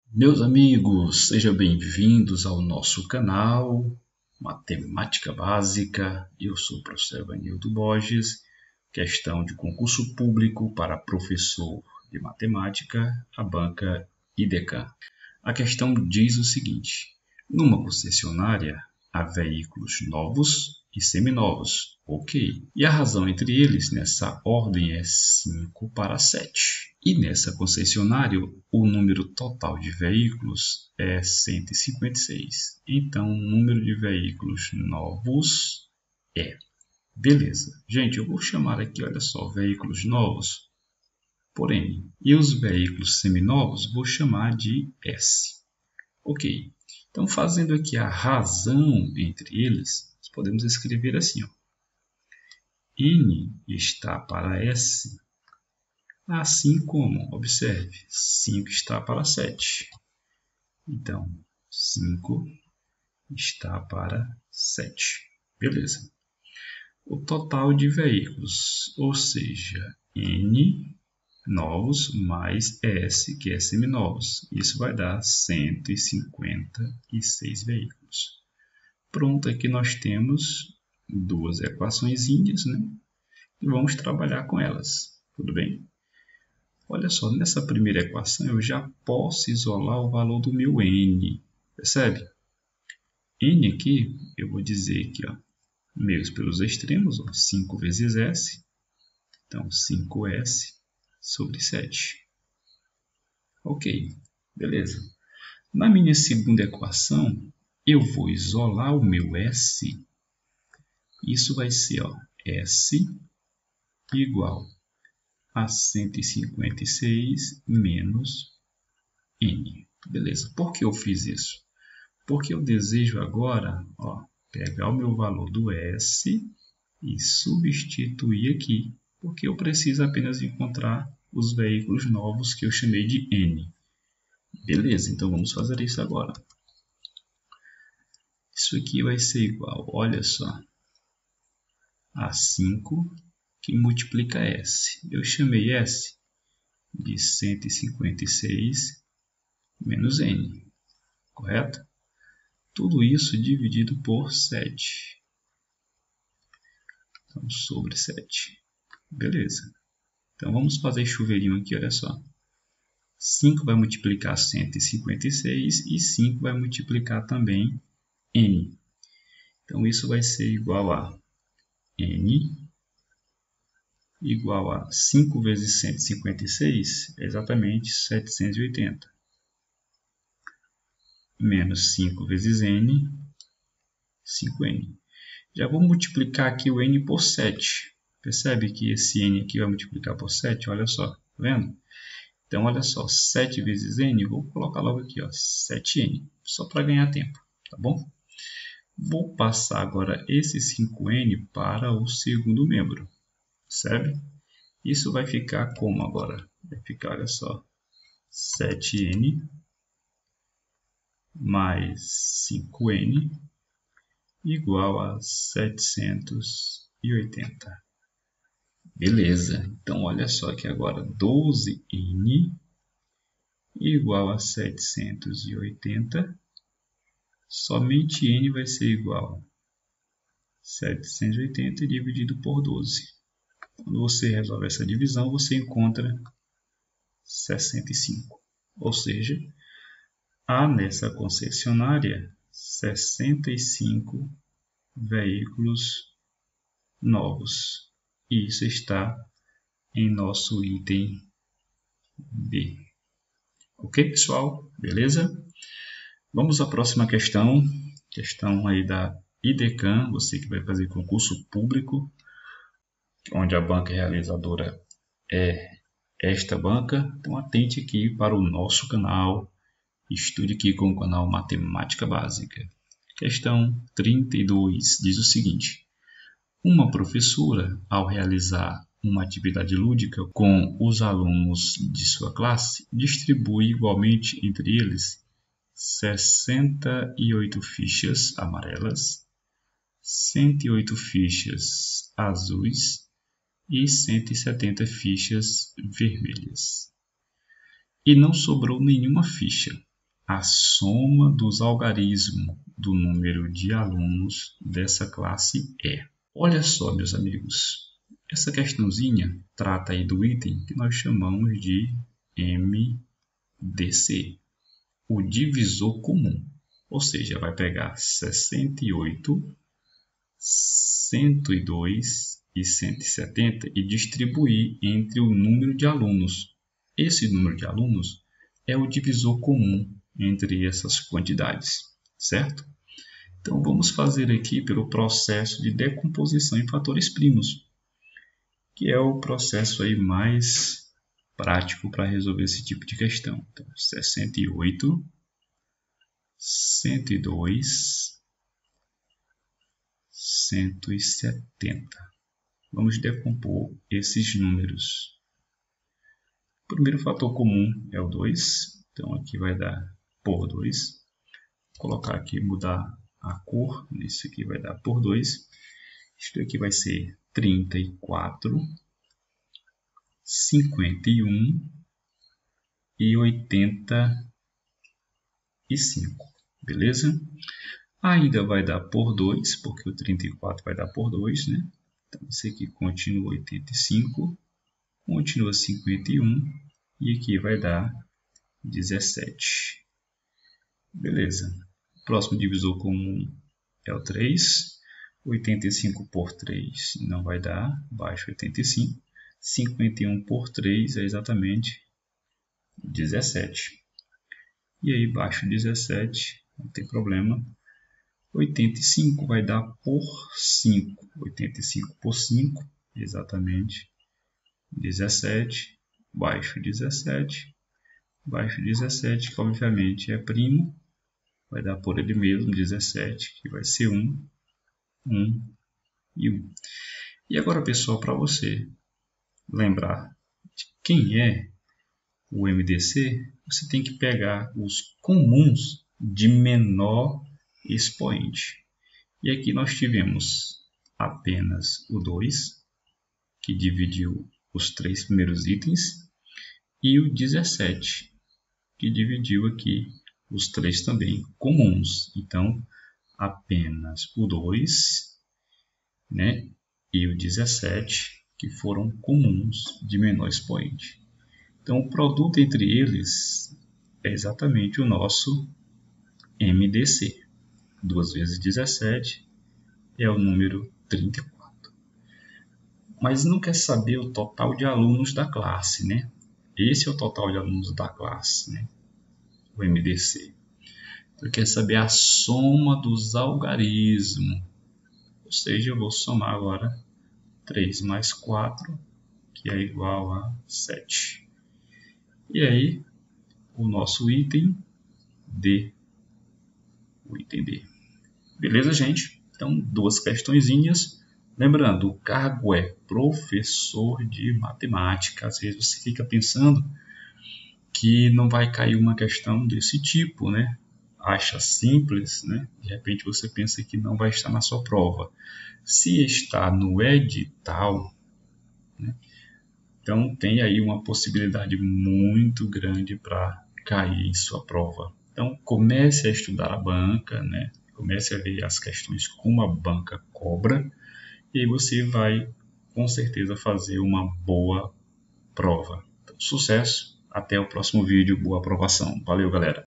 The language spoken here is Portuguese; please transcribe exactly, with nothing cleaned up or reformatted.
Meus amigos, sejam bem-vindos ao nosso canal Matemática Básica. Eu sou o professor Evanildo Borges. Questão de concurso público para professor de matemática, a banca IDECAM. A questão diz o seguinte: numa concessionária há veículos novos e seminovos, ok. E a razão entre eles nessa ordem é cinco para sete. E nessa concessionária, o número total de veículos é cento e cinquenta e seis. Então, o número de veículos novos é... Beleza. Gente, eu vou chamar aqui, olha só, veículos novos por N. E os veículos seminovos vou chamar de S. Ok. Então, fazendo aqui a razão entre eles, nós podemos escrever assim, ó. N está para S, assim como, observe, cinco está para sete. Então, cinco está para sete. Beleza. O total de veículos, ou seja, N novos mais S, que é seminovos. Isso vai dar cento e cinquenta e seis veículos. Pronto, aqui nós temos duas equaçõezinhas, né? E vamos trabalhar com elas. Tudo bem? Olha só, nessa primeira equação eu já posso isolar o valor do meu N. Percebe? N aqui, eu vou dizer aqui, ó, meios pelos extremos, ó, cinco vezes S. Então, cinco S sobre sete. Ok, beleza. Na minha segunda equação, eu vou isolar o meu S. Isso vai ser, ó, S igual a cento e cinquenta e seis menos N. Beleza. Por que eu fiz isso? Porque eu desejo agora, ó, pegar o meu valor do S e substituir aqui. Porque eu preciso apenas encontrar os veículos novos que eu chamei de N. Beleza, então vamos fazer isso agora. Isso aqui vai ser igual, olha só, a cinco que multiplica S. Eu chamei S de cento e cinquenta e seis menos N, correto? Tudo isso dividido por sete. Então, sobre sete. Beleza. Então, vamos fazer chuveirinho aqui, olha só. cinco vai multiplicar cento e cinquenta e seis e cinco vai multiplicar também N. Então, isso vai ser igual a N igual a cinco vezes cento e cinquenta e seis, é exatamente setecentos e oitenta. Menos cinco vezes N, cinco N. Já vou multiplicar aqui o N por sete. Percebe que esse N aqui vai multiplicar por sete? Olha só, tá vendo? Então, olha só, sete vezes N, vou colocar logo aqui, ó, sete N, só para ganhar tempo, tá bom? Vou passar agora esse cinco N para o segundo membro, percebe? Isso vai ficar como agora? Vai ficar, olha só, sete N mais cinco N igual a setecentos e oitenta. Beleza, então olha só que agora doze N igual a setecentos e oitenta, somente N vai ser igual a setecentos e oitenta dividido por doze. Quando você resolve essa divisão, você encontra sessenta e cinco. Ou seja, há nessa concessionária sessenta e cinco veículos novos. E isso está em nosso item B. Ok, pessoal? Beleza? Vamos à próxima questão. Questão aí da IDECAM, você que vai fazer concurso público, onde a banca realizadora é esta banca. Então, atente aqui para o nosso canal. Estude aqui com o canal Matemática Básica. Questão trinta e dois diz o seguinte: uma professora, ao realizar uma atividade lúdica com os alunos de sua classe, distribui igualmente entre eles sessenta e oito fichas amarelas, cento e oito fichas azuis e cento e setenta fichas vermelhas. E não sobrou nenhuma ficha. a soma dos algarismos do número de alunos dessa classe E. Olha só, meus amigos, essa questãozinha trata aí do item que nós chamamos de M D C, o divisor comum. Ou seja, vai pegar sessenta e oito, cento e dois e cento e setenta e distribuir entre o número de alunos. Esse número de alunos é o divisor comum entre essas quantidades, certo? Então, vamos fazer aqui pelo processo de decomposição em fatores primos, que é o processo aí mais prático para resolver esse tipo de questão. Então, sessenta e oito, cento e dois, cento e setenta. Vamos decompor esses números. O primeiro fator comum é o dois, então aqui vai dar por dois. Vou colocar aqui, mudar a cor, isso aqui vai dar por dois. Isto aqui vai ser trinta e quatro, cinquenta e um e oitenta e cinco, beleza? Ainda vai dar por dois, porque o trinta e quatro vai dar por dois, né? Então, isso aqui continua oitenta e cinco, continua cinquenta e um e aqui vai dar dezessete. Beleza. O próximo divisor comum é o três. oitenta e cinco por três não vai dar, baixo oitenta e cinco. cinquenta e um por três é exatamente dezessete. E aí, baixo dezessete, não tem problema. oitenta e cinco vai dar por cinco. oitenta e cinco por cinco, exatamente dezessete. Baixo dezessete. Baixo dezessete, que obviamente é primo. Vai dar por ele mesmo, dezessete, que vai ser um, um e um. E agora, pessoal, para você lembrar de quem é o M D C, você tem que pegar os comuns de menor expoente. E aqui nós tivemos apenas o dois, que dividiu os três primeiros itens, e o dezessete, que dividiu aqui os três também comuns. Então, apenas o dois, né, e o dezessete, que foram comuns de menor expoente. Então, o produto entre eles é exatamente o nosso M D C. duas vezes dezessete é o número trinta e quatro. Mas não quer saber o total de alunos da classe, né? Esse é o total de alunos da classe, né? O M D C. Então, quer saber a soma dos algarismos. Ou seja, eu vou somar agora três mais quatro, que é igual a sete. E aí, o nosso item D. O item D. Beleza, gente? Então, duas questõezinhas. Lembrando, o cargo é professor de matemática. Às vezes você fica pensando que não vai cair uma questão desse tipo, né? Acha simples, né? De repente você pensa que não vai estar na sua prova. Se está no edital, né? Então tem aí uma possibilidade muito grande para cair em sua prova. Então comece a estudar a banca, né? Comece a ver as questões como a banca cobra e aí você vai com certeza fazer uma boa prova. Então, sucesso! Até o próximo vídeo. Boa aprovação. Valeu, galera!